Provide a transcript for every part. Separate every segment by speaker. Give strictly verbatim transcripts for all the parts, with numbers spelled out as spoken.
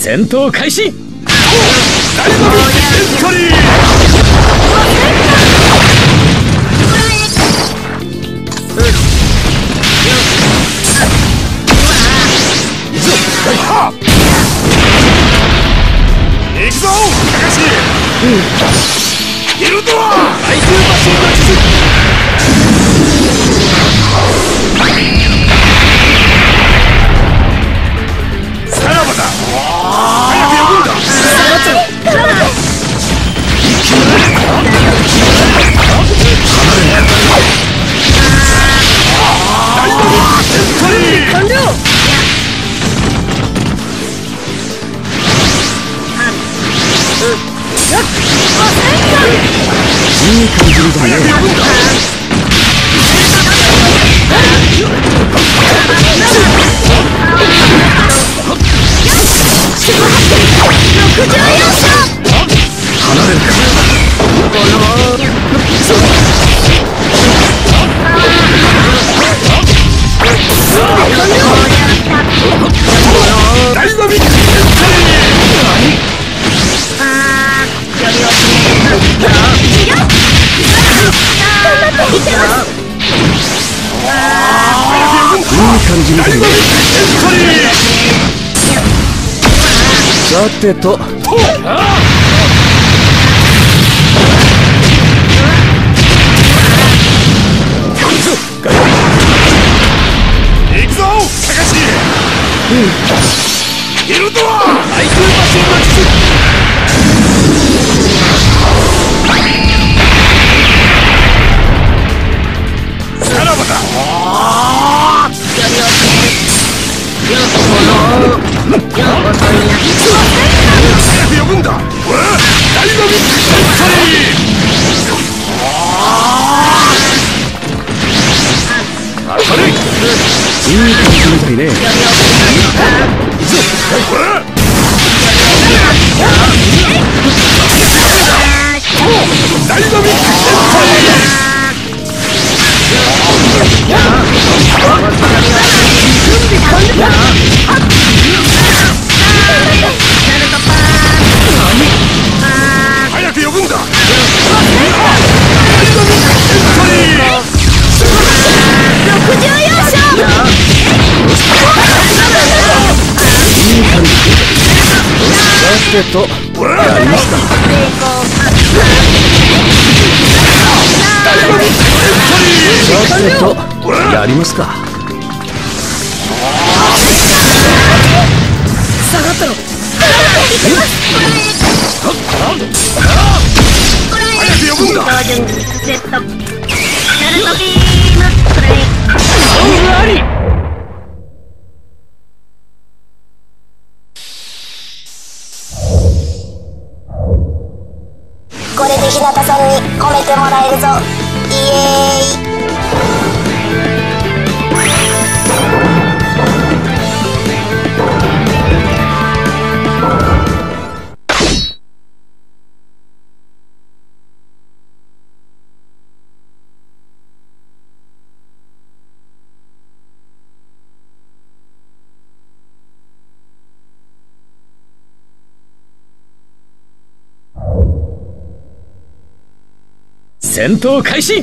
Speaker 1: 戦闘開始。
Speaker 2: 大のびエントリー。行くぞ高橋。ギルドア耐久マシンの術。さらばだ。早く呼ぶんだ。大のびエントリー完了。
Speaker 1: いい感じみたいね。離れるか。ダイナミックエントリー。いい感じみたいね。さてと。行くぞ高橋。ギルドア耐久マシンの術。さらばだ。早く呼ぶんだ。ダイナミックエントリー。明るい。いい感じみたいね。ダイナミックエントリー。早く呼ぶんだ。
Speaker 3: ろくじゅうよん勝。
Speaker 1: いい感じ。さてとやりますか。さてとやりますか。
Speaker 3: 下がったろ。
Speaker 2: 早く呼ぶんだ。
Speaker 3: 標準セット。ナルトビームプレイ。
Speaker 1: あり。
Speaker 4: これで日向さんに褒めてもらえるぞ。イエーイ。
Speaker 1: 戦闘開始。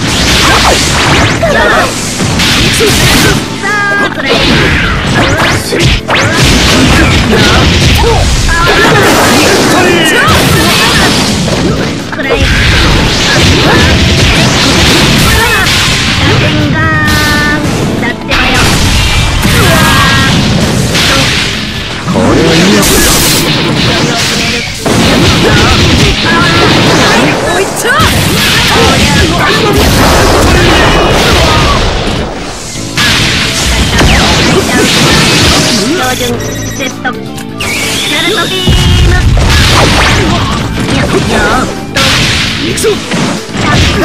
Speaker 3: 標準セット。ナルトビーム。
Speaker 1: 行くぞ。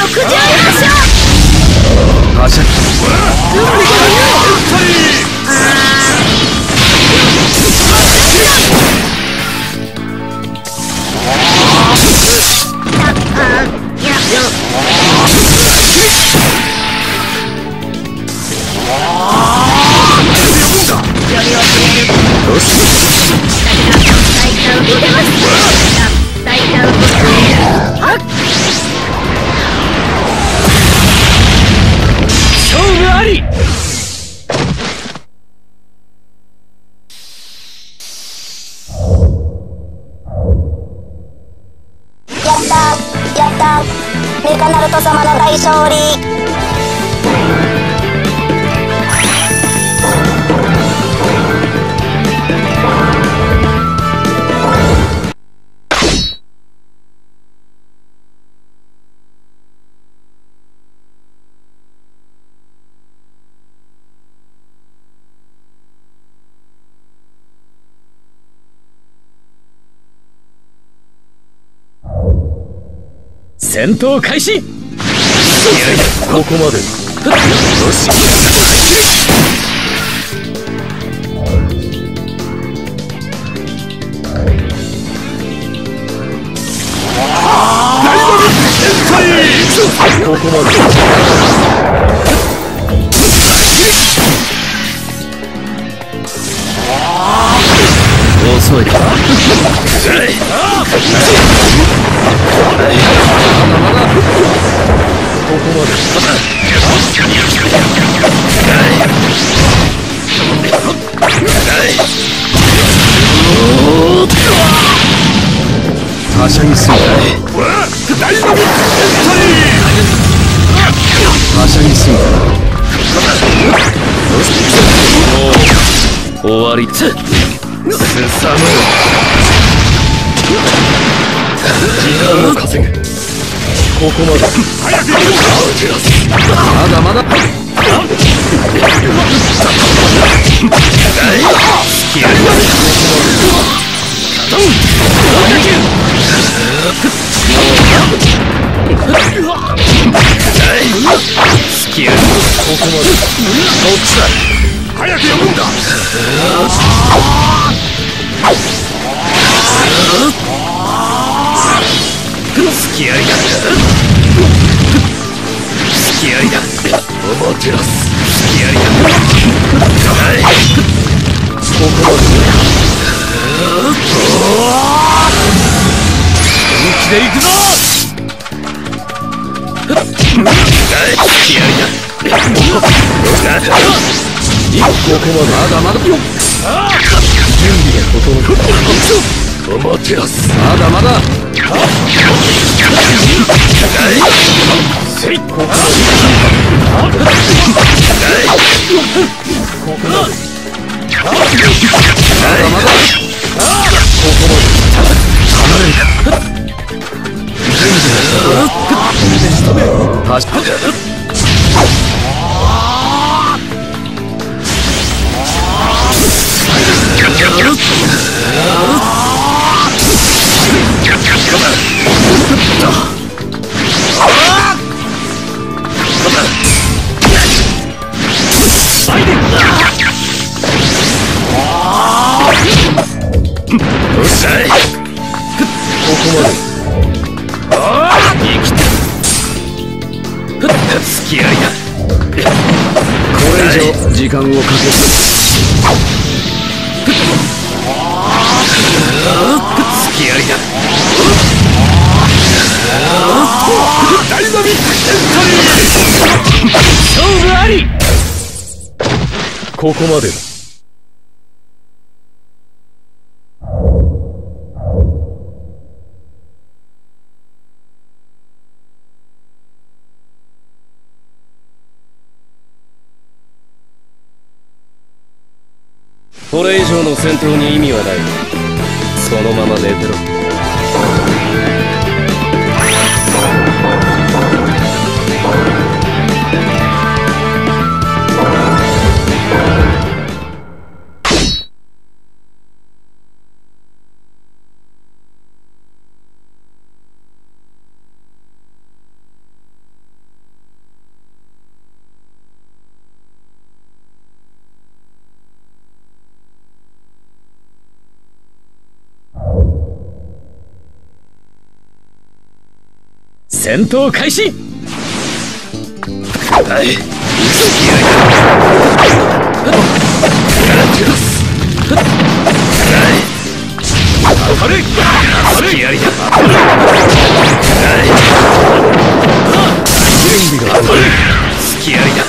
Speaker 3: ろくじゅうよん勝。
Speaker 1: 覇者よし勝負あり。
Speaker 4: やったやったメカナルト様の大勝利。
Speaker 1: 戦闘開始。ここまで。よし。ここまで。遅い。ここまで。はしゃぎすぎた。はしゃぎすぎた。終わりつ。すさむ。時間を稼ぐ。ここまで。まだまだ。スキル。ここまで。そっちだ。早く読むんだ。スキアリだ。スキアリだ。おもてなす。スキアリだ。ここまで。本気で行くぞ。スキアリだ。ここまで。まだまだ。準備が整った。おもてなす。まだまだ。せいここまで。ここまで。まだまだ。ここまで。離れる。準備が整った。走っ。よっしゃい。ここまで。生きて付き合いだ。これ以上時間をかける。付き合いだ。ダイナミックエントリー。勝負あり。ここまでだ。これ以上の戦闘に意味はない。そのまま寝てろ。 戦闘開始。はい。当たれ当たれやりだ。準備が当たる。好きやりだ。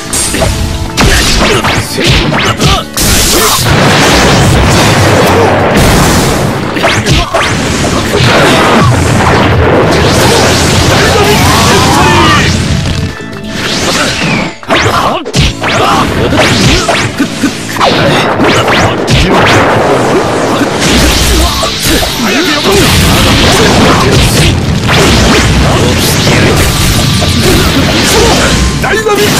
Speaker 2: ダイナミックエントリ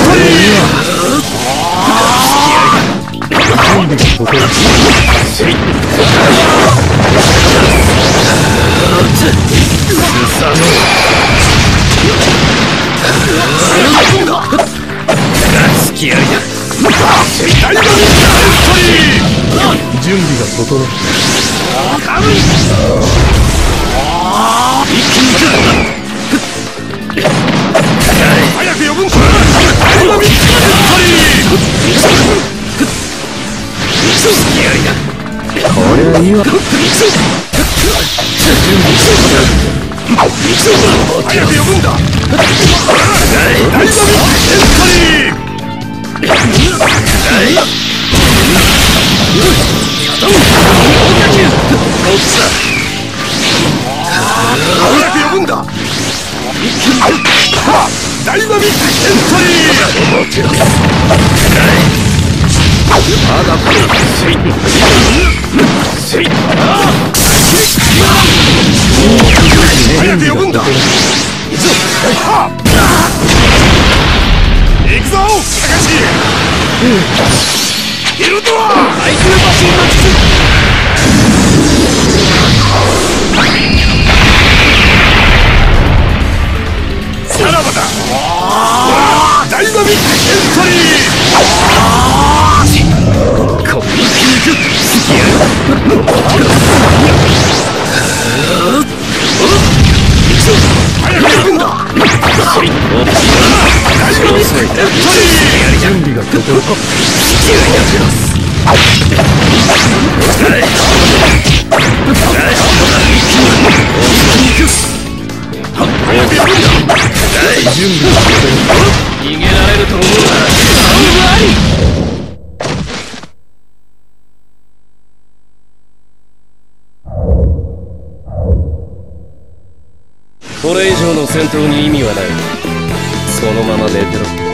Speaker 1: 好きやりだ。
Speaker 2: ダイナミックエントリー。
Speaker 1: 準備が整った。一気に行く。
Speaker 2: 早く呼ぶんだ。ダイナミックエントリー。
Speaker 1: 好きやりだ。これはいいわ。準備
Speaker 2: 早く呼ぶんだ。ダイナミックエントリー。早く呼ぶんだ。ダイナミックエントリー。
Speaker 1: まだせいせい
Speaker 2: 早く呼ぶんだ。行くぞ高橋。ヒルドア
Speaker 1: 相手の場所を移す。
Speaker 2: さらばだ。ダイナミックエントリー。
Speaker 1: こいつ好きやる。
Speaker 2: 早く呼ぶんだ。
Speaker 1: せい
Speaker 2: ダイナミックエントリー。
Speaker 1: 準備が整った。好きやりだ。準備が整った。逃げられると思うなら勝負あり。これ以上の戦闘に意味はない。そのまま寝てろ。